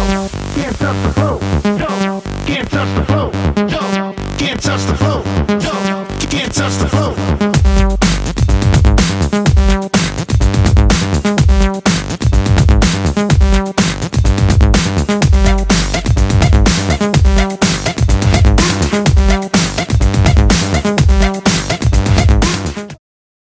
yo, can't touch the flow, yo, can't touch the flow, yo, can't touch the flow, yo, can't touch the flow.